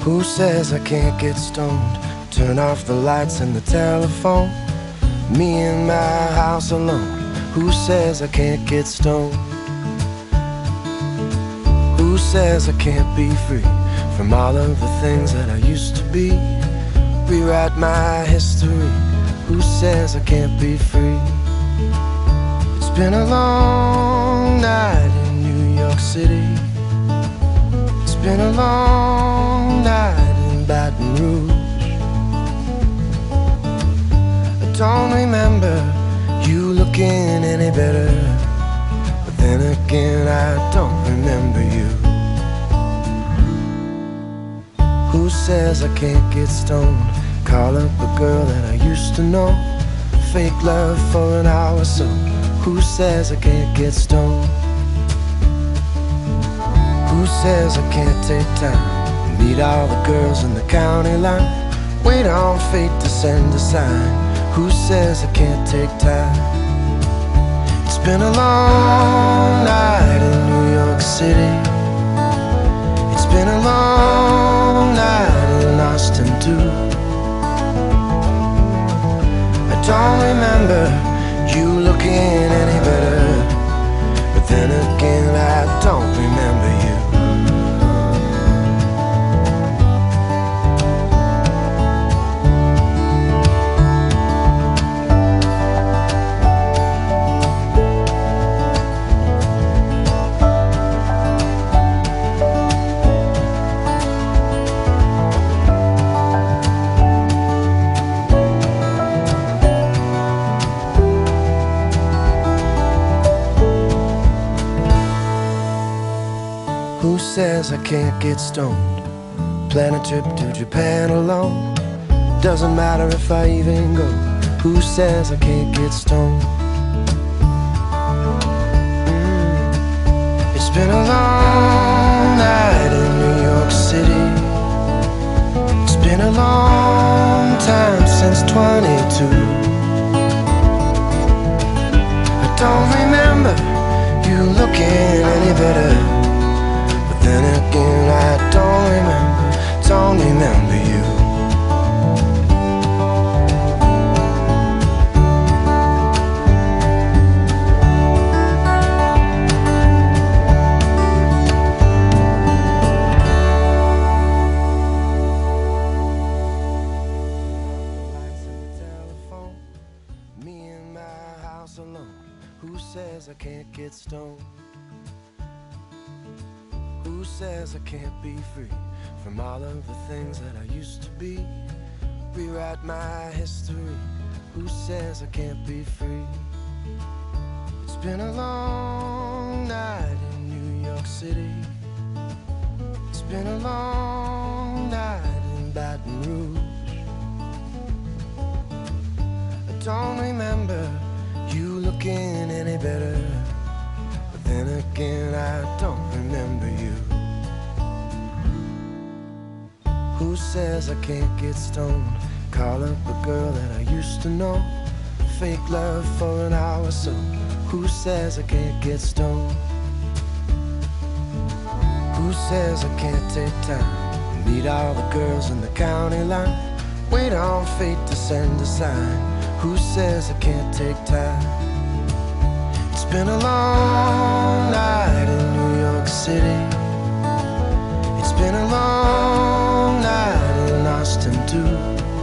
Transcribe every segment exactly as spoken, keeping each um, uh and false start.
Who says I can't get stoned? Turn off the lights and the telephone. Me in my house alone. Who says I can't get stoned? Who says I can't be free from all of the things that I used to be? Rewrite my history. Who says I can't be free? It's been a long night in New York City. It's been a long night in Baton Rouge. I don't remember you looking any better, but then again I don't remember you. Who says I can't get stoned? Call up a girl that I used to know. Fake love for an hour or so. Who says I can't get stoned? Who says I can't take time? Meet all the girls in the county line. Wait on fate to send a sign. Who says I can't take time? It's been a long night in New York City. It's been a long night in Austin too. I don't remember you looking any better, but then again I don't remember you. Who says I can't get stoned? Plan a trip to Japan alone. Doesn't matter if I even go. Who says I can't get stoned? mm. It's been a long night in New York City. It's been a long time since twenty-two. I don't remember you looking any better, then again I don't remember, don't remember you. Lights and the telephone, me in my house alone. Who says I can't get stoned? Who says I can't be free from all of the things that I used to be? Rewrite my history. Who says I can't be free? It's been a long night in New York City. It's been a long night in Baton Rouge. I don't remember you looking any better, but then again I don't remember you. Who says I can't get stoned? Call up a girl that I used to know. Fake love for an hour or so. Who says I can't get stoned? Who says I can't take time? Meet all the girls in the county line. Wait on fate to send a sign. Who says I can't take time? It's been a long night in New York City. It's been a long night in Austin too.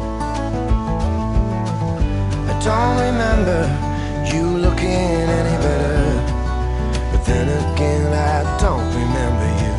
I don't remember you looking any better, but then again I don't remember you.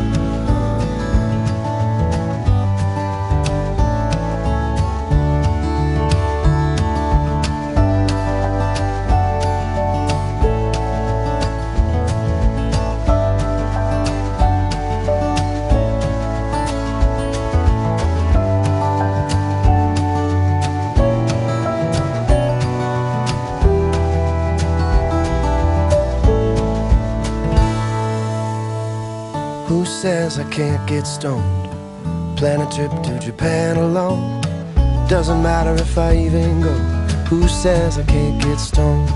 Who says I can't get stoned? Plan a trip to Japan alone. Doesn't matter if I even go. Who says I can't get stoned?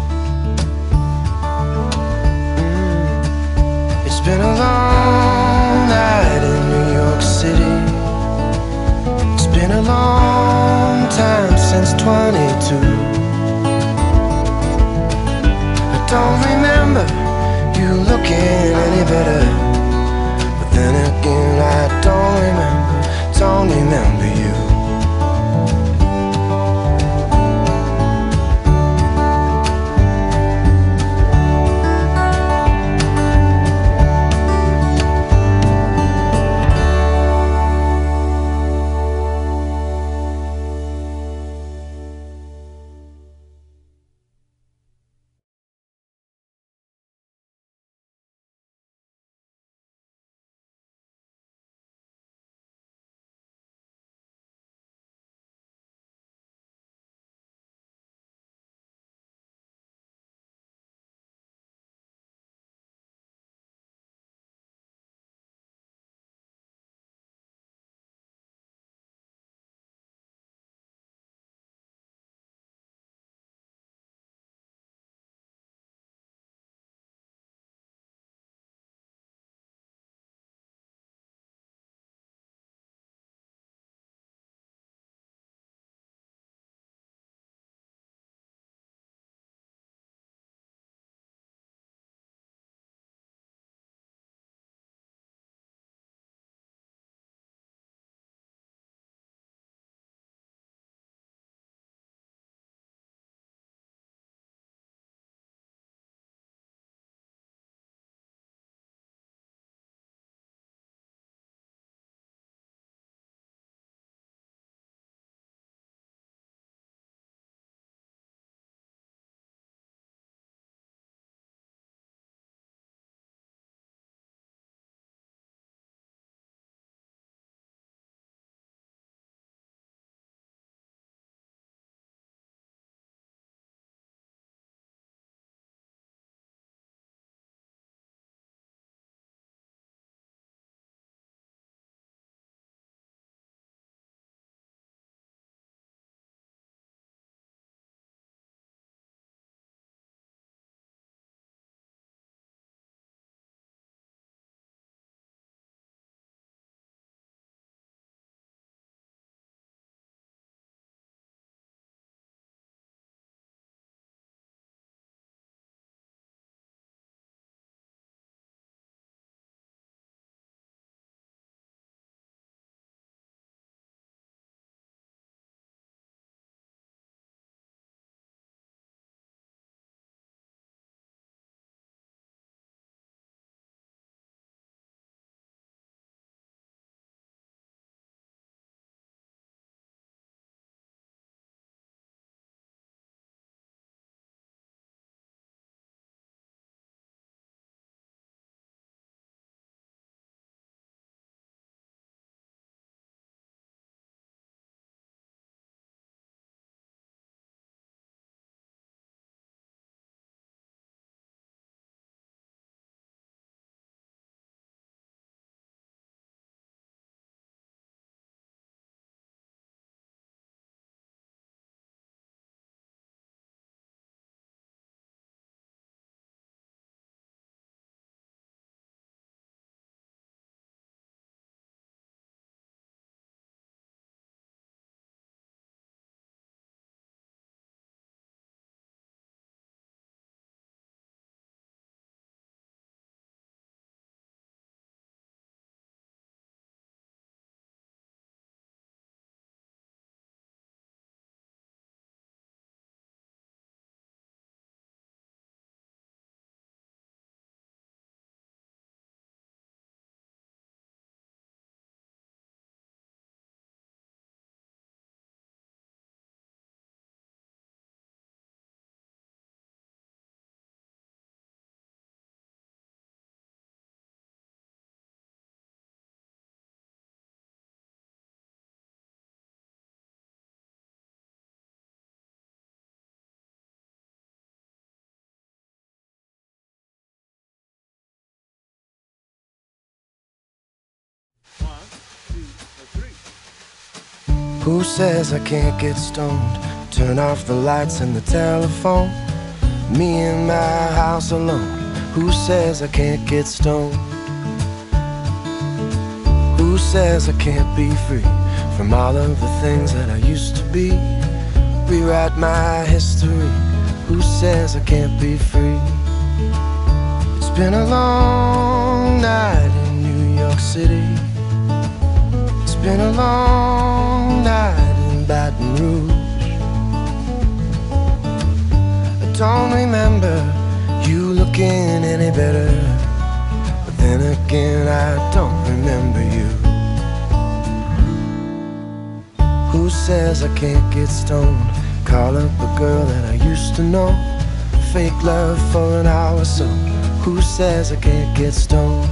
mm. It's been a long night in New York City. twenty-two. I don't remember you looking any better, but then again I don't remember, don't remember you. Who says I can't get stoned? Turn off the lights and the telephone. Me in my house alone. Who says I can't get stoned? Who says I can't be free from all of the things that I used to be? rewrite my history. Who says I can't be free? It's been a long night in New York City. It's been a long night in Baton Rouge. I don't remember you looking any better, but then again I don't remember you. Who says I can't get stoned? Call up a girl that I used to know. Fake love for an hour or so. Who says I can't get stoned?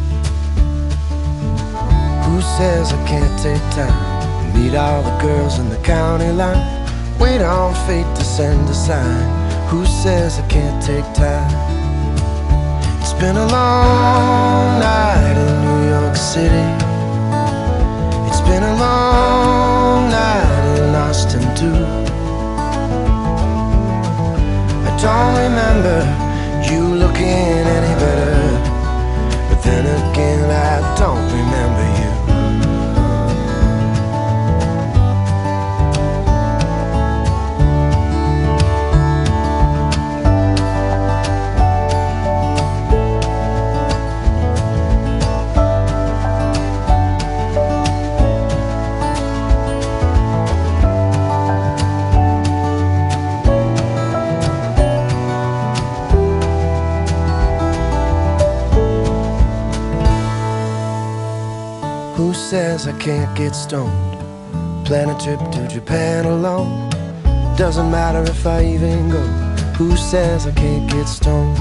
Who says I can't take time and meet all the girls in the county line? Wait on fate to send a sign. Who says I can't take time? It's been a long night in New York City. It's been a long night in Austin too. I don't remember you looking any better, but then again I don't remember you. Who says I can't get stoned? Plan a trip to Japan alone. Doesn't matter if I even go. Who says I can't get stoned?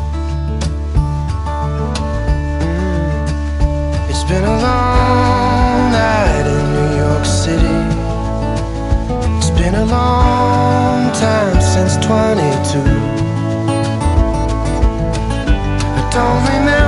mm. It's been a long night in New York City. It's been a long time since twenty-two. I don't remember